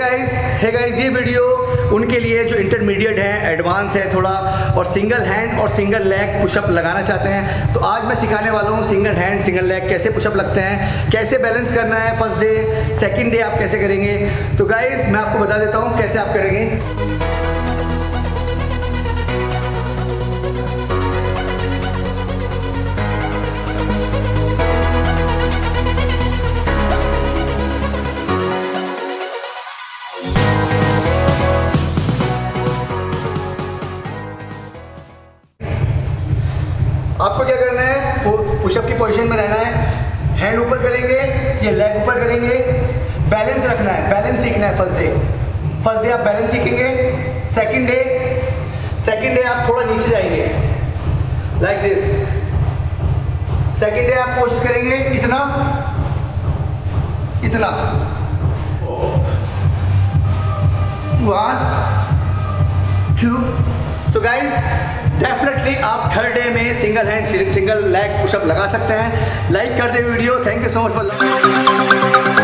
Hey guys, ये video उनके लिए जो इंटरमीडिएट है, एडवांस है थोड़ा, और सिंगल हैंड और सिंगल लेग पुशअप लगाना चाहते हैं। तो आज मैं सिखाने वाला हूँ सिंगल हैंड सिंगल लेग कैसे पुशअप लगते हैं, कैसे बैलेंस करना है। फर्स्ट डे सेकंड डे आप कैसे करेंगे। तो गाइस मैं आपको बता देता हूँ कैसे आप करेंगे। आपको क्या करना है, पुशअप की पोजीशन में रहना है। हैंड ऊपर करेंगे, ये लेग ऊपर करेंगे। बैलेंस रखना है, बैलेंस सीखना है। फर्स्ट डे आप बैलेंस सीखेंगे। सेकंड डे आप थोड़ा नीचे जाएंगे लाइक दिस। सेकंड डे आप कोशिश करेंगे इतना। 1 2। सो गाइस डेफिनेटली आप थर्ड डे में single hand single leg pushup लगा सकते हैं। लाइक कर दे video. Thank you so much for